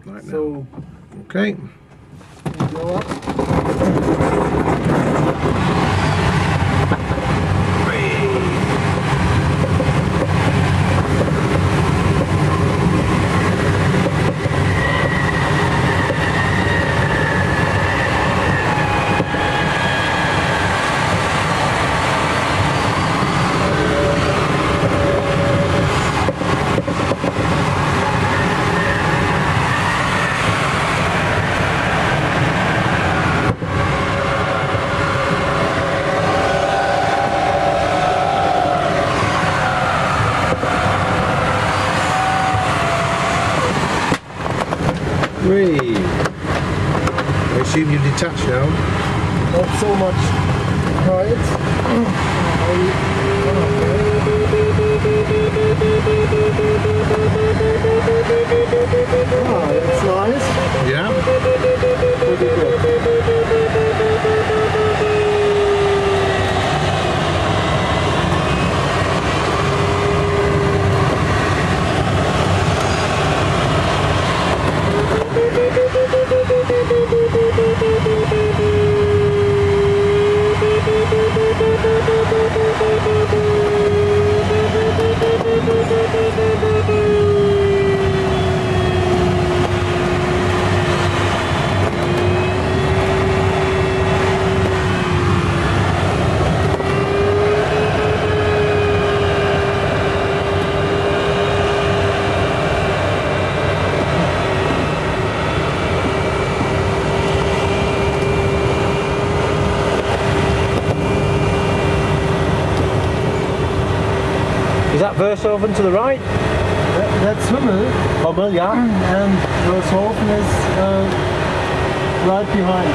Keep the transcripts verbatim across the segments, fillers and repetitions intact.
Right now. So, okay. go up. Three. I assume you detach now. Not so much height. Ah, that's nice. Yeah. Pretty good. Is that Wershofen to the right? That, that's Hummel. Hummel, yeah. And Wershofen is uh, right behind.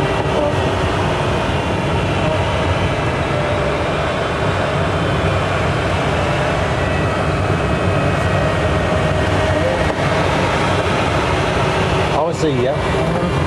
Oh, I see, yeah. Uh,